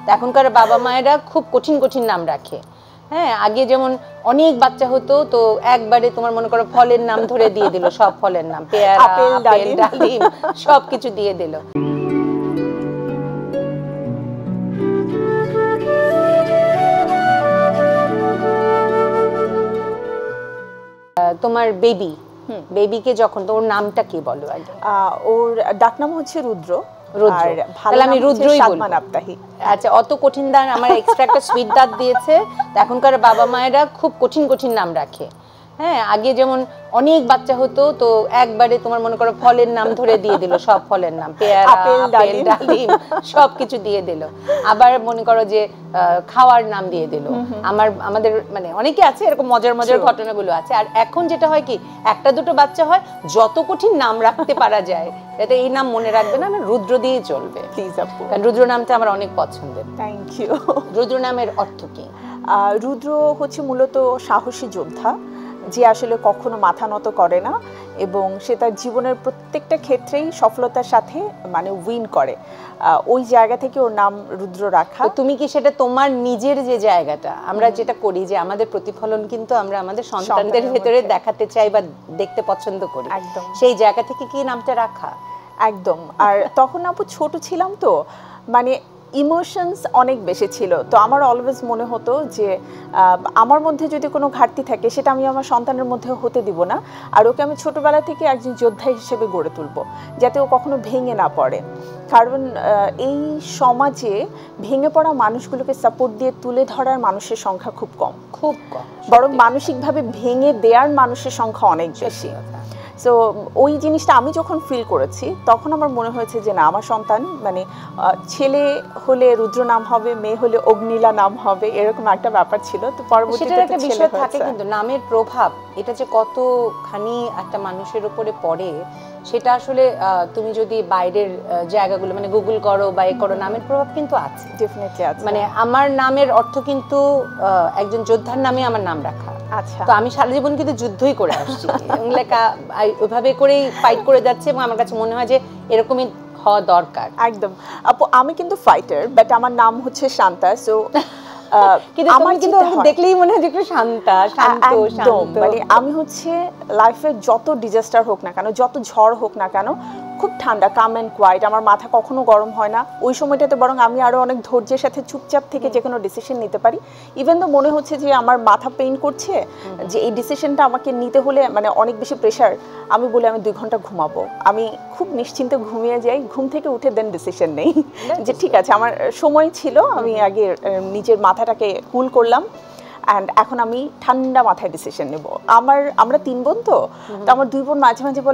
এখনকার বাবা মায়েরা খুব কঠিন কঠিন নাম রাখে। হ্যাঁ, আগে যেমন অনেক বাচ্চা হতো তো একবারে তোমার মনে করো ফলের নাম ধরে দিয়ে দিল, সব ফলের নাম, পেয়ারা, আপেল, ডালিম সবকিছু দিয়ে দিল। তোমার বেবিকে যখন ওর নামটা কি বলো আগে? ওর ডাক নাম হচ্ছে রুদ্র। আর তাহলে আমি রুদ্রই বলবো। আচ্ছা, অত কঠিন দান আমার এক্সট্রা একটা সুইট দাঁত দিয়েছে। এখনকার বাবা মায়েরা খুব কঠিন কঠিন নাম রাখে। হ্যাঁ, আগে যেমন অনেক বাচ্চা হতো তো একবারে তোমার মনে করো ফলের নাম ধরে দিয়ে দিল, সব ফলের নাম, পেয়ারা, আপেল, ডালিম সবকিছু দিয়ে দিল। আবার মনে করো যে খাওয়ার নাম দিয়ে দিল। আমাদের মানে অনেকে আছে এরকম মজার মজার ঘটনাগুলো আছে। আর এখন যেটা হয় কি, একটা দুটো বাচ্চা হয়, যত কঠিন নাম রাখতে পারা যায় যাতে এই নাম মনে রাখবে না, আমি রুদ্র দিয়েই চলবে প্লিজ আপু। কারণ রুদ্র নামটা আমার অনেক পছন্দের। Thank you. রুদ্র নামের অর্থ কি? রুদ্র হচ্ছে মূলত সাহসী যোদ্ধা, যে আসলে কখনো মাথা নত করে না এবং সে তার জীবনের প্রত্যেকটা ক্ষেত্রেই সফলতার সাথে মানে উইন করে। ওই জায়গা থেকে ওর নাম রুদ্র রাখা। তুমি কি সেটা তোমার নিজের যে জায়গাটা, আমরা যেটা করি যে আমাদের প্রতিফলন কিন্তু আমরা আমাদের সন্তানদের ভেতরে দেখাতে চাই বা দেখতে পছন্দ করি, একদম সেই জায়গা থেকে কি নামটা রাখা? একদম। আর তখন আপু ছোট ছিলাম তো, মানে ইমোশনস অনেক বেশি ছিল, তো আমার অলওয়েজ মনে হতো যে আমার মধ্যে যদি কোনো ঘাটতি থাকে সেটা আমি আমার সন্তানের মধ্যে হতে দিব না, আর ওকে আমি ছোটোবেলা থেকে একজন যোদ্ধা হিসেবে গড়ে তুলব যাতে ও কখনো ভেঙে না পড়ে। কারণ এই সমাজে ভেঙে পড়া মানুষগুলোকে সাপোর্ট দিয়ে তুলে ধরার মানুষের সংখ্যা খুব কম, বরং মানসিকভাবে ভেঙে দেওয়ার মানুষের সংখ্যা অনেক বেশি। সো ওই জিনিসটা আমি যখন ফিল করেছি তখন আমার মনে হয়েছে যে না, আমার সন্তান মানে ছেলে হলে রুদ্র নাম হবে, মেয়ে হলে অগ্নিলা নাম হবে, এরকম একটা ব্যাপার ছিল। তো পরবর্তীতে একটা বিষয় থাকে কিন্তু নামের প্রভাব এটা যে কতখানি একটা মানুষের উপরে পড়ে সেটা আসলে তুমি যদি বাইরের জায়গাগুলো মানে গুগল করো বা এ করো, নামের প্রভাব কিন্তু আছে, ডেফিনেটলি আছে। মানে আমার নামের অর্থ কিন্তু একজন যোদ্ধার নামে আমার নাম রাখা। আচ্ছা, তো আমি সারা জীবন কিন্তু যুদ্ধই করে আসছি, লেখা ওইভাবে করেই ফাইট করে যাচ্ছে এবং আমার কাছে মনে হয় যে এরকমই হওয়া দরকার। একদম আপু, আমি কিন্তু ফাইটার, বাট আমার নাম হচ্ছে শান্তা। সো কিন্তু আমার কিন্তু দেখলেই মনে হয় যে একটু শান্ত। মানে আমি হচ্ছে লাইফে যত ডিজাস্টার হোক না কেন, যত ঝড় হোক না কেন, খুব ঠান্ডা, কাম অ্যান্ড কোয়াইট, আমার মাথা কখনো গরম হয় না। ওই সময়টাতে বরং আমি আরো অনেক ধৈর্যের সাথে চুপচাপ থেকে যে কোনো ডিসিশন নিতে পারি। ইভেন তো মনে হচ্ছে যে আমার মাথা পেইন করছে, যে এই ডিসিশনটা আমাকে নিতে হলে মানে অনেক বেশি প্রেশার, আমি বলি আমি 2 ঘন্টা ঘুমাবো, আমি খুব নিশ্চিন্তে ঘুমিয়ে যাই, ঘুম থেকে উঠে দেন ডিসিশন নেই যে ঠিক আছে আমার সময় ছিল, আমি আগে নিজের মাথাটাকে কুল করলাম অ্যান্ড এখন আমি ঠান্ডা মাথায় ডিসিশন নেব। আমরা 3 বোন, তো আমার 2 বোন মাঝে মাঝে